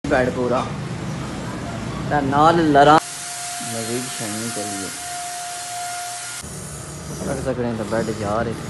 Bed पूरा नाल लरा मजीद छड़नी चाहिए रख सकते तो बेड जा रहे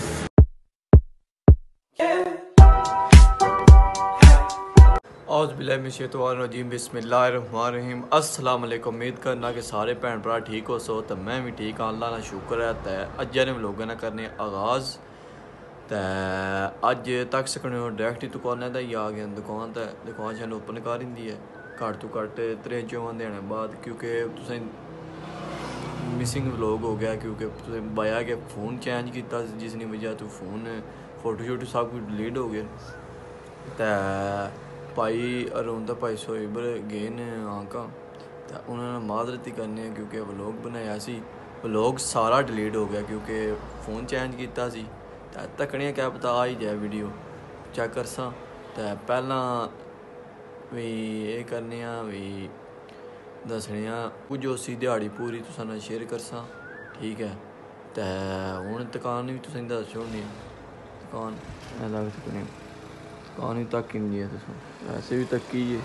औज़ुबिल्लाहिमिनश्शैतानिर्रजीम बिस्मिल्लाहिर्रहमानिर्रहीम अस्सलाम वालेकुम। उम्मीद करना कि सारे भैन भरा ठीक हो सो तो मैं भी ठीक हाँ। अल्लाह का शुक्र है। तो अज्ज ने व्लॉग ना करने आगाज़ तो अज्ज तक सकने डायरेक्ट ही दुकान का ही आ गया। दुकान शानू ओपन कर दी है घट तो घट 3-4 दिन बाद, क्योंकि तुसें मिसिंग व्लॉग हो गया क्योंकि तुसें बाया कि फ़ोन चेंज किया जिसकी वजह तो फ़ोन फोटो शोटो सब कुछ डिलीट हो गया। तो भाई अरुण तो भाई सोएबर गए ने आंका तो उन्होंने माजरत ही करनी है क्योंकि व्लॉग बनाया सी व्लॉग सारा डिलीट हो गया क्योंकि फ़ोन चेंज किया सी। तो तकने क्या पता आ ही जाए वीडियो चेक कर सा। तो पहला भी ये करने भी दसने कुछ उसी दिहाड़ी पूरी तुसा शेयर कर सा, ठीक है। तो हूँ दुकान भी तुसें दस छोड़नी दुकान लग सकने दुकान ही तक ही नहीं है तुम वैसे भी तकी है।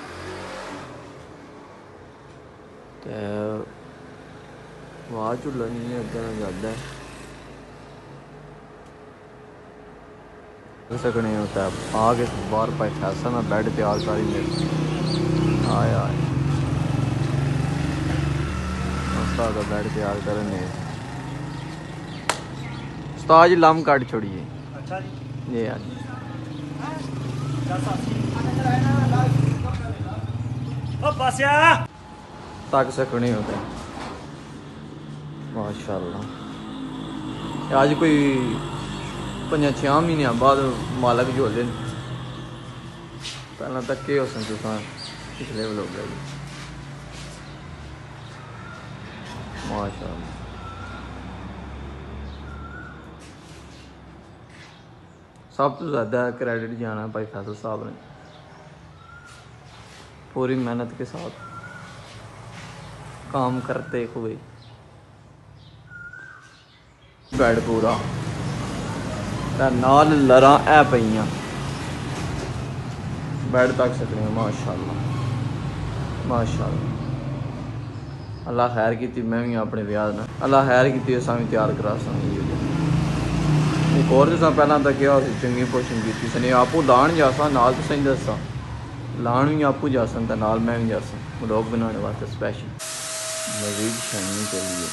तो आवाज़ झुल्ला नहीं है अगर ज़्यादा है सकने होता है आगे बाहर बैठा सा मैं बेड तैयार सारी मेरी आया उस्ताद बेड तैयार करने उस्ताद जी लम काट छोड़िए। अच्छा जी ये आज तक सकने होता है माशाल्लाह। आज कोई 5-6 महीने बाद मालक झोले पहला तक के हो सन पिछले व्लॉग माशाल्लाह। सब तो ज़्यादा क्रेडिट जाना भाई फैसल साहब ने पूरी मेहनत के साथ काम करते हुए बेड पूरा नाल लरा है पईयां बेड तक सकने माशाल्लाह माशाल्लाह। अल्लाह खैर की मैं भी अपने ब्याह ना अल्लाह खैर की असा भी तैयार करा सी। एक और तुसा पहला तो क्या चंगी पोशन की सने आपू लाण जासा नाल तुसें दसा लाण भी आपू जासन तो नाल मैं भी जासा व्लॉग बनाने वास्ते स्पेशल मजीद छड़नी चाहिए।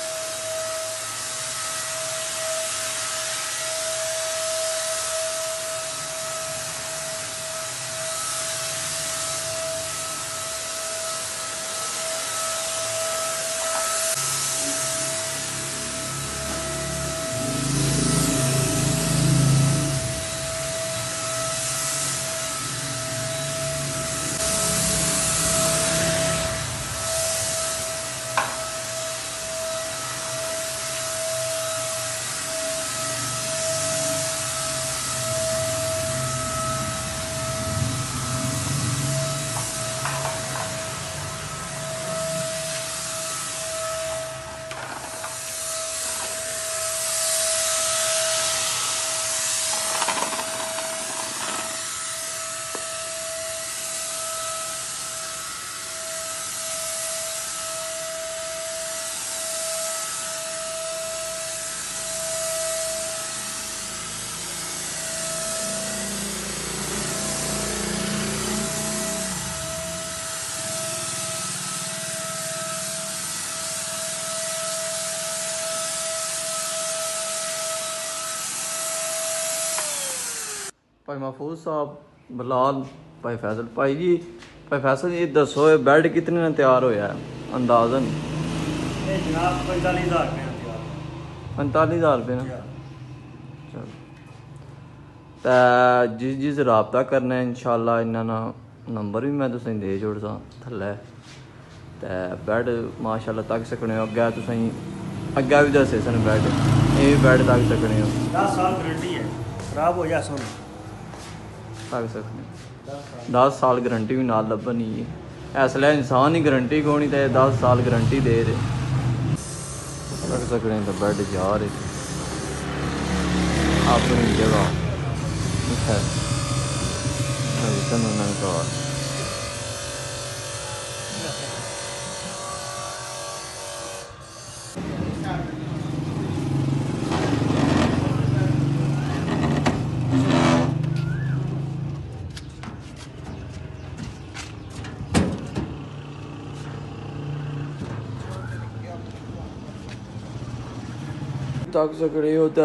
भाई महफूज साहब बिलाल भाई फैसल भाई जी भाई फैसल ये दसो बेड कितने में तैयार होया है अंदाजन? जनाब 45,000 रुपये 45,000 रुपये ना चल। तो जिस रबता करना है इंशाल्लाह इन्ना नंबर भी मैं तुसें दे छोड़दा थल्ले। तो बैड माशाल्लाह तक सकने हो अग्गै तुसें अग्गै भी दस्से सन बैड ये बैड तक सकने हो 10 साल गारंटी है खराब हो जा सुन तक सकने 10 साल गारंटी भी नाल लब्भनी है इसलिए इंसान ही गारंटी कोनी तो 10 साल गारंटी दे रहे तक सकने तो बैड जा रहे अपनी जगह है। तक सकड़े होता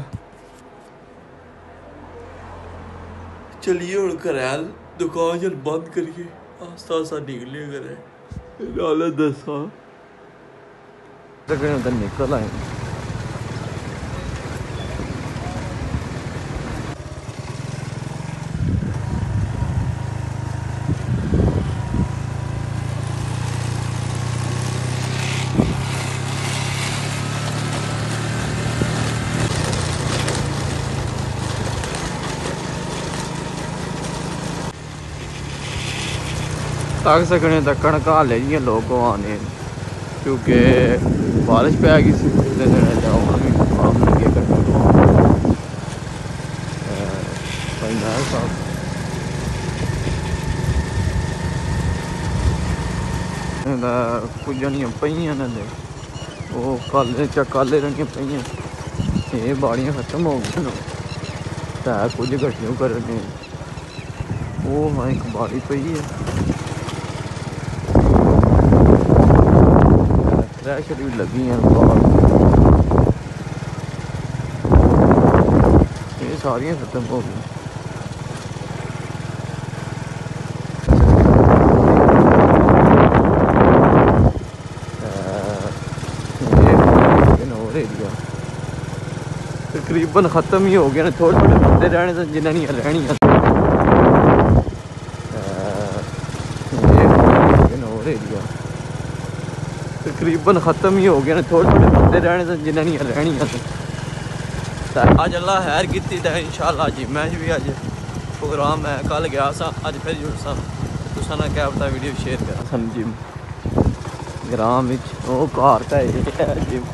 चलिए और घर दुकान जल बंद करिए आस्ता आस्ता निकले करे नाले दसा सकड़े होता निकल आए तक सकने तक कणक हाले जी लोग आने क्योंकि बारिश पै गई सी कुछ जनियां पेइयां ने वो काले काले रंगियां पेइयां ये बाड़ियां खत्म हो गई तो कुछ गड्डियों करने वो हाँ एक बाड़ी पई है क्रैशर भी लगी हैं ये सारियां खत्म हो गई और एरिया तकरीबन ख़त्म ही हो गया थोड़े थोड़े बंदे रहने से जिन्हें रहनी और एरिया तकरीबन ख़त्म ही हो गया थोड़े थोड़े बंदे रहने से जिन्हें रहनी अज अल्लाह खैर की इंशाल्लाह जी मैं भी अज प्रोग्राम है कल गया सा अज फिर जुड़ सा तुसा ना क्या पता वीडियो शेयर करा सन जिम ग्राम घर का जिम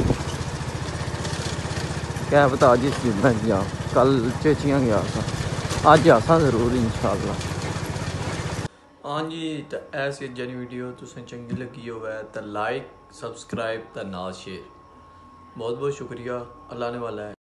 क्या पता अज इस जिम में जा कल चेचियां गया था अज आसा जरूर इंशाल्लाह हाँ जी तो ऐसी जनी वीडियो तुसें चंगी लगी होवे तो लाइक सब्सक्राइब तो नाल शेयर बहुत बहुत शुक्रिया अल्लाह ने वाला है।